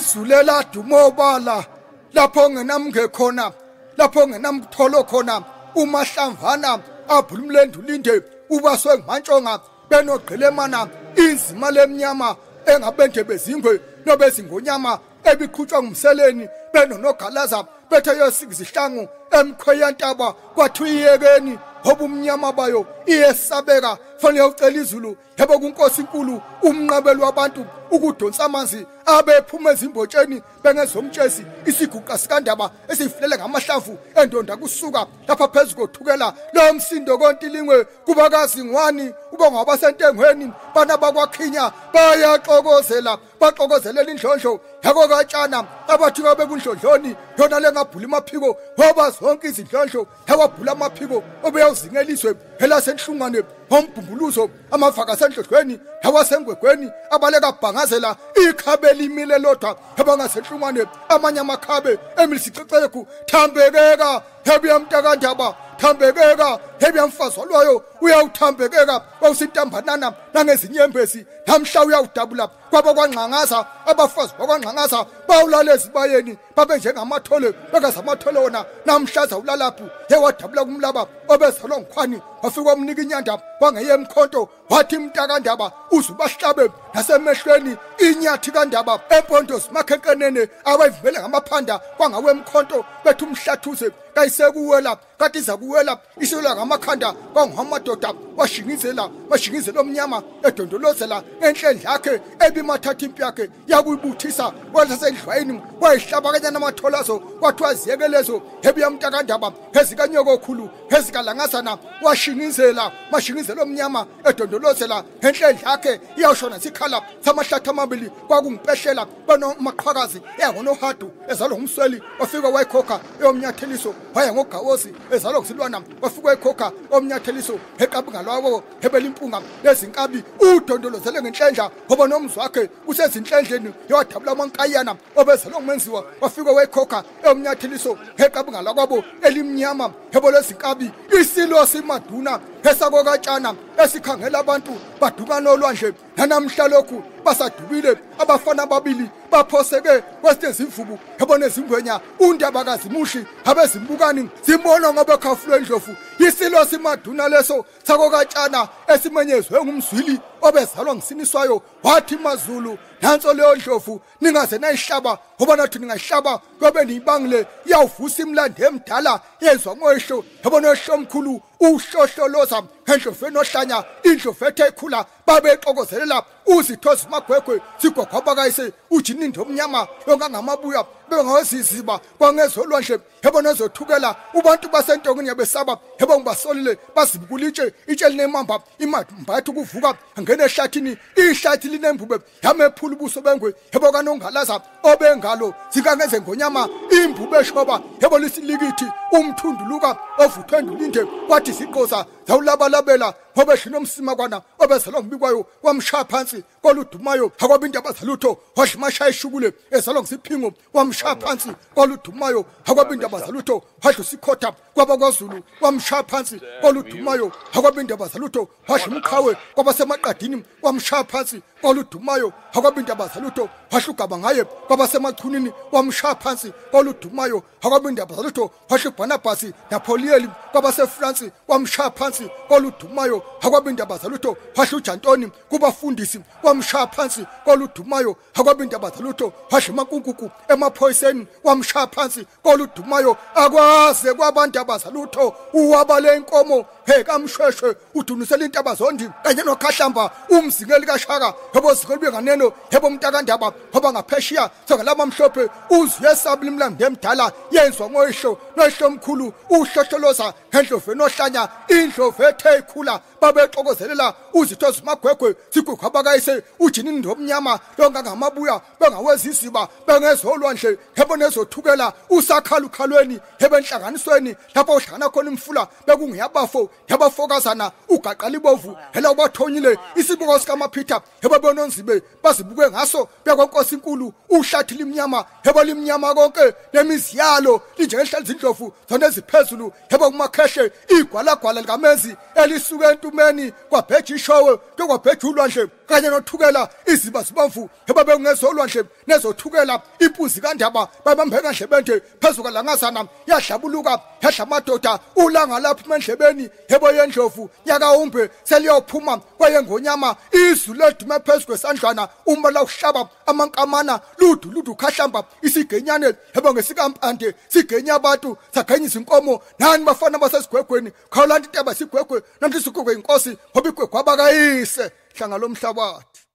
Zulela dumobala lapho ngenamnge khona lapho ngenamtholo khona umahlamvana aphulumlendu linde ubaswe ngmantshonga benogqilemana inzima lemnyama engabende bezingwe nobezingonyama ebiqhutshwa ngumseleni benonogalaza bethe yosikizihlangu emkhweyantaba kwathuyekeni obumnyama bayo iyesabeka fanele ucela izulu yebo kunkosi inkulu umnqabelo wabantu ukudonsa amanzi abephuma ezimbotsheni bengezomtshesi isiguqa sikandaba esifilele ngamahlamvu endonda kusuka lapha phezulu kothukela lo msindo kontilingwe kubakazi ngwani ubonga abasentengweni bana bakwakhinya bayaxokozela baxokozelela indlondlo yako katshana abathi babe kundlondloni yona lengabhula amaphiko ngoba zonke izindlondlo yakwabhula amaphiko obeyawuzingeliswe helasenhlungane ngombhumbuluzo amavaka sendlodlweni yawasengwegweni abaleka bhangazela ikhabe limile lodwa yabangasenhlungane amanye amakhabe emilisiceceku thambekeka yabiyamntakandaba thambekeka yabiyamfazi walwayo uyawuthambekeka wawusintambanana nangezinyembezi namhla uyawudabula kwaba kwangqangaza abafazi bakwangqangaza bawulala ezibayeni babe njengamathole bekazamathole wona namhlaza ulalaphu yewadabula kumlaba obezalwa ngikhwani wafika wamnika inyanda wangeye emkhonto wathi mntakandaba uzubahlabe nasemehlweni inyathi kandaba empondo zimakhenkenene abavele ngamaphanda kwangawe emkhonto bethu umhlathuze kayisekuwela kati zakuwela isilwa ngamakhanda kwangamadoda washingizela omnyama edondolozela enhlendla yakhe ebimathatha impi yakhe yakuyibuthisa wasasendlwayini wayihlaba kanye namatholazo kwathiwa ziyekelezo hebiyamntakandaba ezikanyoko khulu ezikalangazana washingizela omnyama edondolozela enhlendla yakhe iyawushona sikhala samahlathi amabili kwakungiphehlela banomaqhakazi yangonohadu ezalwa ngumsweli wafika wayikhokha eyomnyatheliso waya ngogawosi ezalwa kusilwana wafika wayikhokha omnyatheliso eqabungalwabo hebelimpunga lezinkabi udondolozele ngenhlendla ngoba nomzi wakhe usezinhlendleni yawadabula amankayana obezalwa ngumenziwa wafika wayikhokha eyomnyatheliso eqabungalwabo elimnyama hebo lezinkabi isilo simaduna esakokatshana esikhangela abantu badukana olwandle nanamhla lokhu basadubile abafana ababili baphoseke kwesizimvubu yabona izingwenya undabakazi mushi abezimbukani zimbona ngoba khafulwe endlovu isilo simaduna leso sakokatshana esimenyezwe ngumzwili obezalwa ngisiniswayo wathi mazulu nanso leyo ndlovu ningaze nayihlaba ngoba nathi ningayihlaba kube niyibangile yawuvusa imlando emdala yezwa ngoyihlo yabona ihlo omkhulu uhlohloloza endloveni ohlanya indlovu ethe ikhula babexokozelela uzithozi magwegwe sigwagwabakayise ujinindo omnyama yongangamabuya bengaweziziba kwangezolwandle yabona ezothukela ubantu basentongeni yabesaba yabo ngibasolile bazibukulitshe itshe linemamba imambathu kuvuka ngene ehlathini ihlathi linembube yamephula ubuso bengwe yabo kanongalaza obengalo zikangeze ngonyama imbube eshoba yabo lisilikithi umthunduluka ovuthwe ndulinde kwathi siqoza zawulabalabela ngoba shinomsima kwana obezalwa ngibikwayo wamshaya phansi koludumayo akwabinto abazalutho washimashaya ishukule ezalwa ngisiphingo wamshaya phansi koludumayo akwabinto abazalutho wadlusikhotha kwabakwazulu wamshaya phansi koludumayo akwabinto abazalutho washimkhawe kwabasemaqadini wamshaya phansi koludumayo akwabinto abazalutho wahlugaba ngaye kwabasemachunini wamshaya phansi koludumayo akwabinto abazalutho washubhanabhasi napolieli kwabasefrance wamshaya phansi koludumayo akwabinto abazalutho wahlujantoni kubafundisi wamshaya phansi koludumayo akwabinto abazalutho washimakunkuku emaphoyiseni wamshaya phansi koludumayo akwaze kwabantu abazalutho uwabale inkomo kamshweshwe udunisela intaba zondi kanye nokhahlamba umzingeli kashaka yebo zikole benganeno yebo mntakandaba ngoba ngapheshiya sokalama mhlophe uziyesabili imlando emdala yenzwa ngoyihlo noyihlo omkhulu uhlohloloza ngendloveni ohlanya indlovu ethe ikhula babexokozelela uzithozi magwegwe sigwagwabakayise ujinini omnyama yongangamabuya bengaweziziba bengezolwandle yebo nezothukela usakhalukhalweni yebo enhlanganisweni lapho uhlangana khona imfula bekungiyabafo yabafokazana ugaqala ibovu hela ubathonyile isibuko sikamaphitha yebo bononzibe bazibuke ngaso bekwenkosi inkulu uhlathi limnyama yebo limnyama konke nemiziyalo linjengehlala izindlovu zona eziphezulu yebo kumakhe sheshe igwalagwala likamenzi elisuka entumeni kwabheja ishowe kwabheja ulwandle kanye nothukela iziba zibamvu ebabengezolwandle nezothukela impuzi kaNdaba babambe kahle bende phezulu langazana yadlabuluka yadla amadoda ulanga lapha endlebeni yebo yendlovu yakawumbe seliyophuma kwayengonyama izulu ledume phezulu kwesandlwana uma la uhlaba amankamana ludu khahlamba isigenyane yebo ngesikampande sigenya abantu saganyisa inkomo nani bafana basesigwegweni khawulanda intaba sigwegwe namhla isigwegwe inkosi ngoba igwegwe abakayise hlanga lomhlabathi.